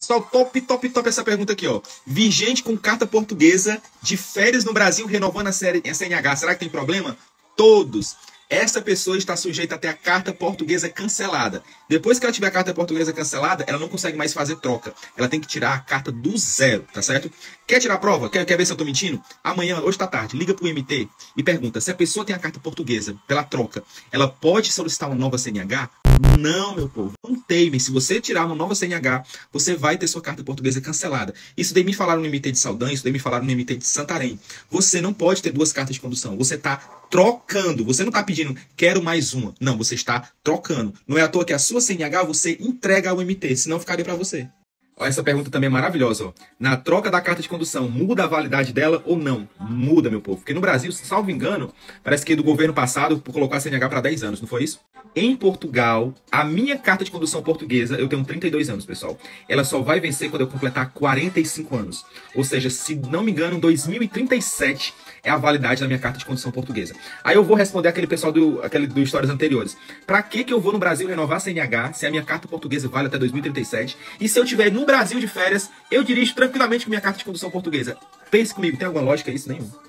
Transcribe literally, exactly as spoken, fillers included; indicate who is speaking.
Speaker 1: Pessoal, top, top, top essa pergunta aqui, ó. Vigente com carta portuguesa de férias no Brasil renovando a série a C N H. Será que tem problema? Todos. Essa pessoa está sujeita a ter a carta portuguesa cancelada. Depois que ela tiver a carta portuguesa cancelada, ela não consegue mais fazer troca. Ela tem que tirar a carta do zero, tá certo? Quer tirar a prova? Quer, quer ver se eu tô mentindo? Amanhã, hoje tá tarde, liga pro M T e pergunta se a pessoa tem a carta portuguesa pela troca, ela pode solicitar uma nova C N H? Não, meu povo, não teime. Se você tirar uma nova C N H, você vai ter sua carta portuguesa cancelada. Isso daí me falaram no M T de Saldanha, isso daí me falaram no M T de Santarém. Você não pode ter duas cartas de condução. Você está trocando. Você não está pedindo, quero mais uma. Não, você está trocando. Não é à toa que a sua C N H você entrega ao M T, senão ficaria para você. Ó, essa pergunta também é maravilhosa. Ó. Na troca da carta de condução, muda a validade dela ou não? Muda, meu povo. Porque no Brasil, salvo engano, parece que do governo passado colocou a C N H para dez anos, não foi isso? Em Portugal, a minha carta de condução portuguesa, eu tenho trinta e dois anos, pessoal. Ela só vai vencer quando eu completar quarenta e cinco anos. Ou seja, se não me engano, dois mil e trinta e sete é a validade da minha carta de condução portuguesa. Aí eu vou responder aquele pessoal do, aquele, do histórias anteriores. Pra que que eu vou no Brasil renovar a C N H se a minha carta portuguesa vale até dois mil e trinta e sete? E se eu estiver no Brasil de férias, eu dirijo tranquilamente com minha carta de condução portuguesa? Pense comigo, tem alguma lógica isso? Nenhum.